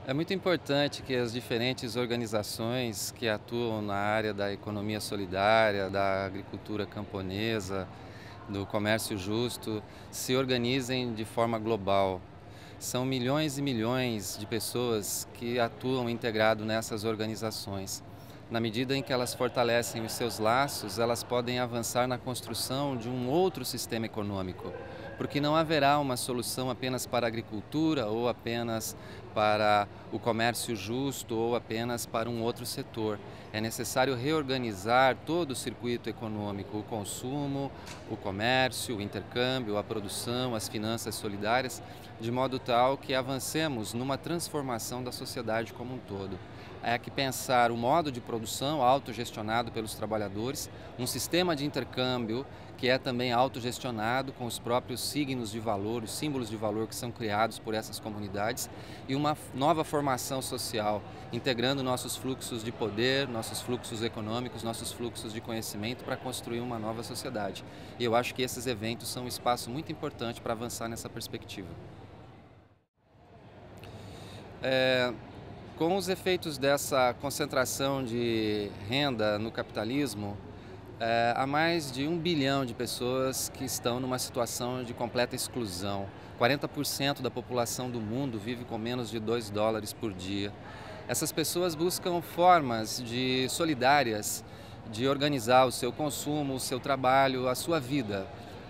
É muito importante que as diferentes organizações que atuam na área da economia solidária, da agricultura camponesa, do comércio justo, se organizem de forma global. São milhões e milhões de pessoas que atuam integrado nessas organizações. Na medida em que elas fortalecem os seus laços, elas podem avançar na construção de um outro sistema econômico, porque não haverá uma solução apenas para a agricultura ou apenas para o comércio justo ou apenas para um outro setor. É necessário reorganizar todo o circuito econômico, o consumo, o comércio, o intercâmbio, a produção, as finanças solidárias, de modo tal que avancemos numa transformação da sociedade como um todo. É que pensar o modo de produção autogestionado pelos trabalhadores, um sistema de intercâmbio que é também autogestionado com os próprios signos de valor, os símbolos de valor que são criados por essas comunidades, e uma nova formação social, integrando nossos fluxos de poder, nossos fluxos econômicos, nossos fluxos de conhecimento para construir uma nova sociedade. E eu acho que esses eventos são um espaço muito importante para avançar nessa perspectiva. É, com os efeitos dessa concentração de renda no capitalismo, há mais de 1 bilhão de pessoas que estão numa situação de completa exclusão. 40% da população do mundo vive com menos de US$ 2 por dia. Essas pessoas buscam formas solidárias de organizar o seu consumo, o seu trabalho, a sua vida.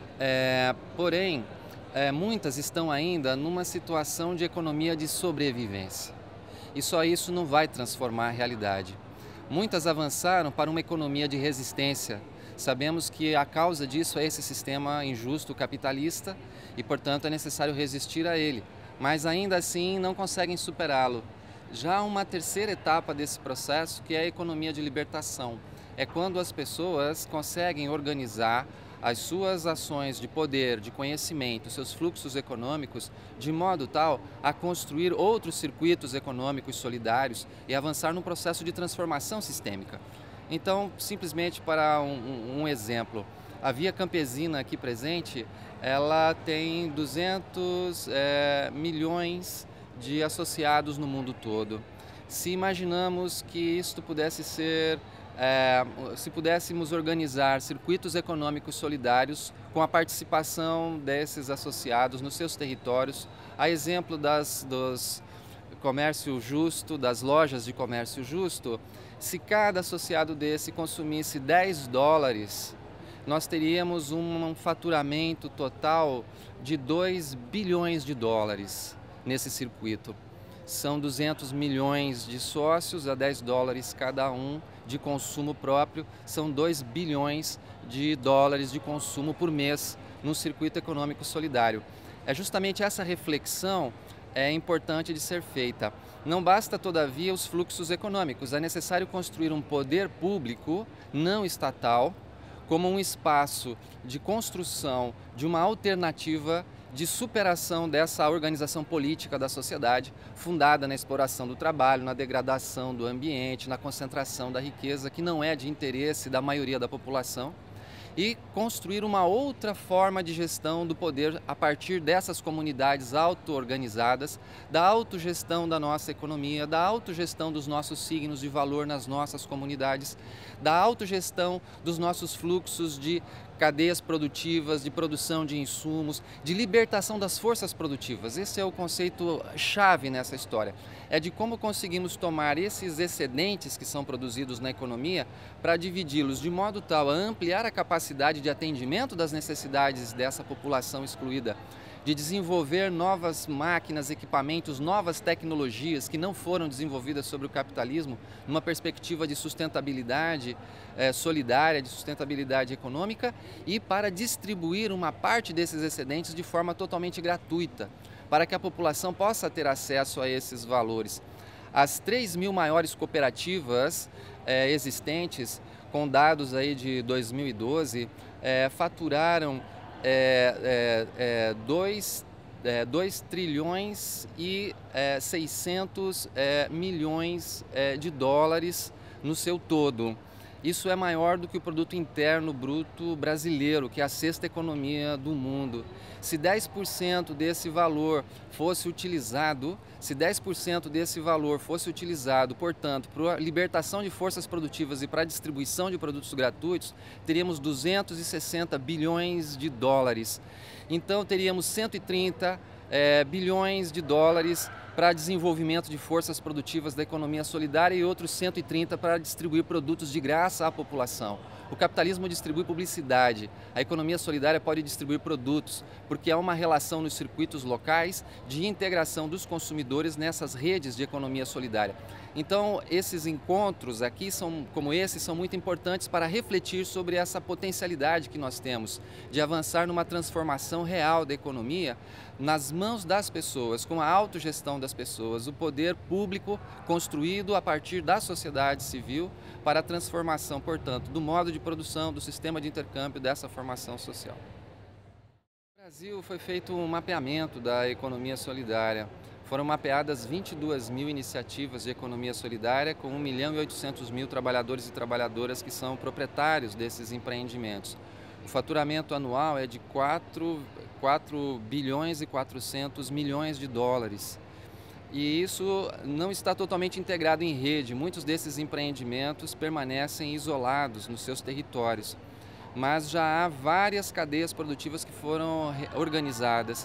Porém, muitas estão ainda numa situação de economia de sobrevivência. E só isso não vai transformar a realidade. Muitas avançaram para uma economia de resistência. Sabemos que a causa disso é esse sistema injusto capitalista e, portanto, é necessário resistir a ele. Mas ainda assim não conseguem superá-lo. Já há uma terceira etapa desse processo, que é a economia de libertação. É quando as pessoas conseguem organizar as suas ações de poder, de conhecimento, seus fluxos econômicos, de modo tal a construir outros circuitos econômicos solidários e avançar num processo de transformação sistêmica. Então, simplesmente para um exemplo, a Via Campesina aqui presente, ela tem 200 milhões de associados no mundo todo. Se imaginamos que isto pudesse ser se pudéssemos organizar circuitos econômicos solidários com a participação desses associados nos seus territórios, a exemplo dos comércio justo, das lojas de comércio justo, se cada associado desse consumisse US$ 10, nós teríamos um faturamento total de US$ 2 bilhões nesse circuito. São 200 milhões de sócios a US$ 10 cada um de consumo próprio, são US$ 2 bilhões de consumo por mês no circuito econômico solidário. É justamente essa reflexão importante de ser feita. Não basta, todavia, os fluxos econômicos, é necessário construir um poder público não estatal como um espaço de construção de uma alternativa de superação dessa organização política da sociedade, fundada na exploração do trabalho, na degradação do ambiente, na concentração da riqueza, que não é de interesse da maioria da população, e construir uma outra forma de gestão do poder a partir dessas comunidades auto-organizadas, da autogestão da nossa economia, da autogestão dos nossos signos de valor nas nossas comunidades, da autogestão dos nossos fluxos de cadeias produtivas, de produção de insumos, de libertação das forças produtivas. Esse é o conceito chave nessa história. É de como conseguimos tomar esses excedentes que são produzidos na economia para dividi-los de modo tal a ampliar a capacidade de atendimento das necessidades dessa população excluída, de desenvolver novas máquinas, equipamentos, novas tecnologias que não foram desenvolvidas sobre o capitalismo, numa perspectiva de sustentabilidade solidária, de sustentabilidade econômica, e para distribuir uma parte desses excedentes de forma totalmente gratuita, para que a população possa ter acesso a esses valores. As 3.000 maiores cooperativas existentes, com dados aí de 2012, faturaram 2 trilhões e 600 milhões de dólares no seu todo. Isso é maior do que o produto interno bruto brasileiro, que é a sexta economia do mundo. Se 10% desse valor fosse utilizado, portanto, para a libertação de forças produtivas e para a distribuição de produtos gratuitos, teríamos 260 bilhões de dólares. Então, teríamos 130 bilhões de dólares para desenvolvimento de forças produtivas da economia solidária e outros 130 para distribuir produtos de graça à população. O capitalismo distribui publicidade, a economia solidária pode distribuir produtos, porque há uma relação nos circuitos locais de integração dos consumidores nessas redes de economia solidária. Então, esses encontros aqui, como esses, são muito importantes para refletir sobre essa potencialidade que nós temos de avançar numa transformação real da economia nas mãos das pessoas, com a autogestão das pessoas, o poder público construído a partir da sociedade civil para a transformação, portanto, do modo de produção, do sistema de intercâmbio, dessa formação social. No Brasil foi feito um mapeamento da economia solidária. Foram mapeadas 22 mil iniciativas de economia solidária com 1.800.000 trabalhadores e trabalhadoras que são proprietários desses empreendimentos. O faturamento anual é de 4 bilhões e 400 milhões de dólares. E isso não está totalmente integrado em rede. Muitos desses empreendimentos permanecem isolados nos seus territórios. Mas já há várias cadeias produtivas que foram organizadas.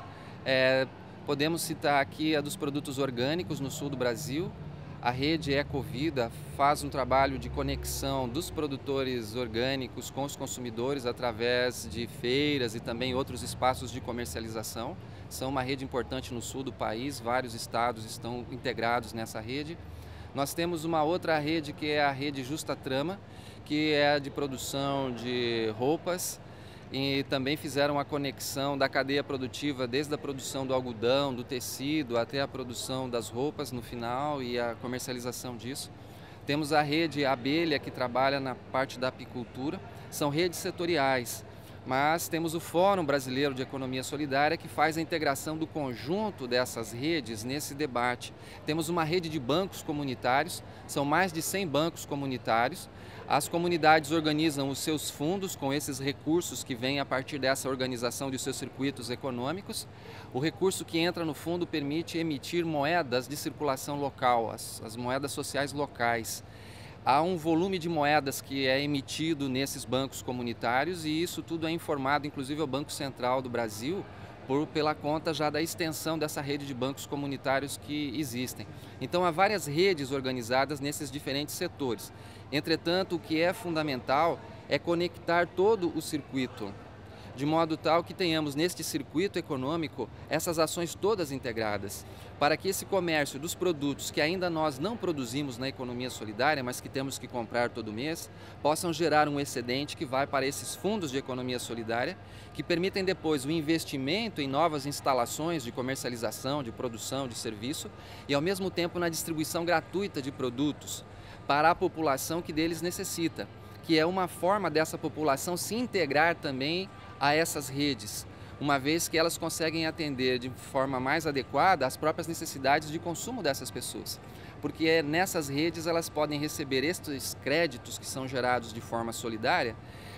Podemos citar aqui a dos produtos orgânicos no sul do Brasil. A rede Ecovida faz um trabalho de conexão dos produtores orgânicos com os consumidores através de feiras e também outros espaços de comercialização. São uma rede importante no sul do país, vários estados estão integrados nessa rede. Nós temos uma outra rede que é a rede Justa Trama, que é a de produção de roupas, e também fizeram a conexão da cadeia produtiva desde a produção do algodão, do tecido, até a produção das roupas no final e a comercialização disso. Temos a rede Abelha, que trabalha na parte da apicultura. São redes setoriais, mas temos o Fórum Brasileiro de Economia Solidária, que faz a integração do conjunto dessas redes nesse debate. Temos uma rede de bancos comunitários, são mais de 100 bancos comunitários. As comunidades organizam os seus fundos com esses recursos que vêm a partir dessa organização de seus circuitos econômicos. O recurso que entra no fundo permite emitir moedas de circulação local, as moedas sociais locais. Há um volume de moedas que é emitido nesses bancos comunitários e isso tudo é informado, inclusive, ao Banco Central do Brasil, pela conta já da extensão dessa rede de bancos comunitários que existem. Então, há várias redes organizadas nesses diferentes setores. Entretanto, o que é fundamental é conectar todo o circuito, de modo tal que tenhamos neste circuito econômico essas ações todas integradas, para que esse comércio dos produtos que ainda nós não produzimos na economia solidária, mas que temos que comprar todo mês, possam gerar um excedente que vai para esses fundos de economia solidária, que permitem depois o investimento em novas instalações de comercialização, de produção, de serviço e ao mesmo tempo na distribuição gratuita de produtos para a população que deles necessita, que é uma forma dessa população se integrar também a essas redes, uma vez que elas conseguem atender de forma mais adequada as próprias necessidades de consumo dessas pessoas. Porque nessas redes elas podem receber estes créditos que são gerados de forma solidária,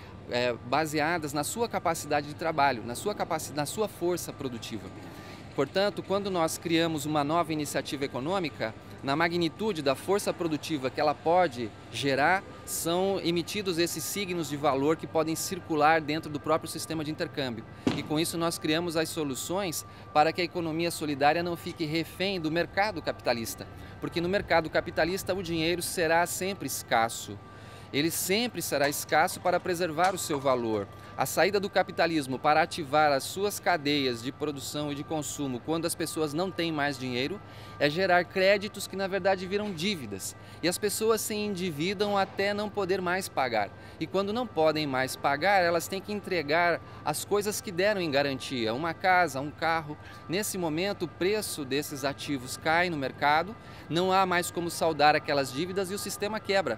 baseadas na sua capacidade de trabalho, na sua força produtiva. Portanto, quando nós criamos uma nova iniciativa econômica, na magnitude da força produtiva que ela pode gerar, são emitidos esses signos de valor que podem circular dentro do próprio sistema de intercâmbio. E com isso nós criamos as soluções para que a economia solidária não fique refém do mercado capitalista. Porque no mercado capitalista o dinheiro será sempre escasso. Ele sempre será escasso para preservar o seu valor. A saída do capitalismo para ativar as suas cadeias de produção e de consumo quando as pessoas não têm mais dinheiro é gerar créditos que na verdade viram dívidas. E as pessoas se endividam até não poder mais pagar. E quando não podem mais pagar, elas têm que entregar as coisas que deram em garantia, uma casa, um carro. Nesse momento o preço desses ativos cai no mercado, não há mais como saldar aquelas dívidas e o sistema quebra.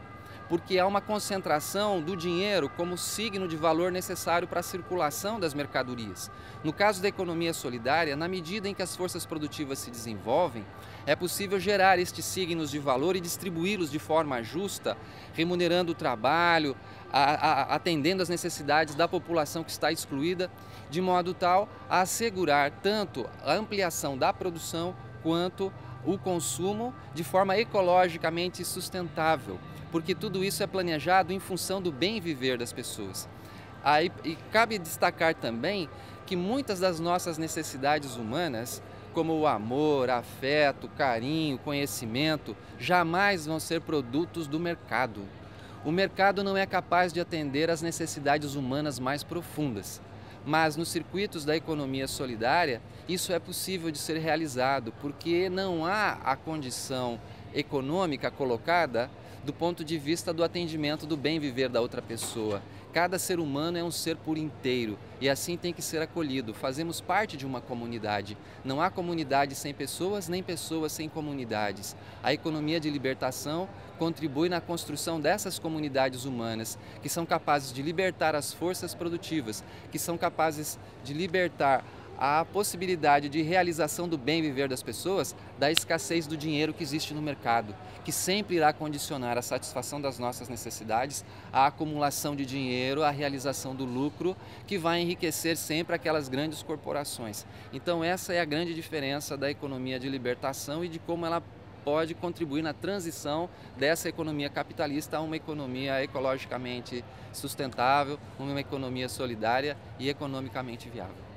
porque há uma concentração do dinheiro como signo de valor necessário para a circulação das mercadorias. No caso da economia solidária, na medida em que as forças produtivas se desenvolvem, é possível gerar estes signos de valor e distribuí-los de forma justa, remunerando o trabalho, atendendo às necessidades da população que está excluída, de modo tal a assegurar tanto a ampliação da produção quanto o consumo de forma ecologicamente sustentável, porque tudo isso é planejado em função do bem viver das pessoas. E cabe destacar também que muitas das nossas necessidades humanas, como o amor, afeto, carinho, conhecimento, jamais vão ser produtos do mercado. O mercado não é capaz de atender às necessidades humanas mais profundas. Mas nos circuitos da economia solidária, isso é possível de ser realizado, porque não há a condição econômica colocada do ponto de vista do atendimento do bem viver da outra pessoa. Cada ser humano é um ser por inteiro e assim tem que ser acolhido. Fazemos parte de uma comunidade. Não há comunidade sem pessoas, nem pessoas sem comunidades. A economia de libertação contribui na construção dessas comunidades humanas, que são capazes de libertar as forças produtivas, que são capazes de libertar a possibilidade de realização do bem viver das pessoas da escassez do dinheiro que existe no mercado, que sempre irá condicionar a satisfação das nossas necessidades, a acumulação de dinheiro, a realização do lucro, que vai enriquecer sempre aquelas grandes corporações. Então essa é a grande diferença da economia de libertação e de como ela pode contribuir na transição dessa economia capitalista a uma economia ecologicamente sustentável, uma economia solidária e economicamente viável.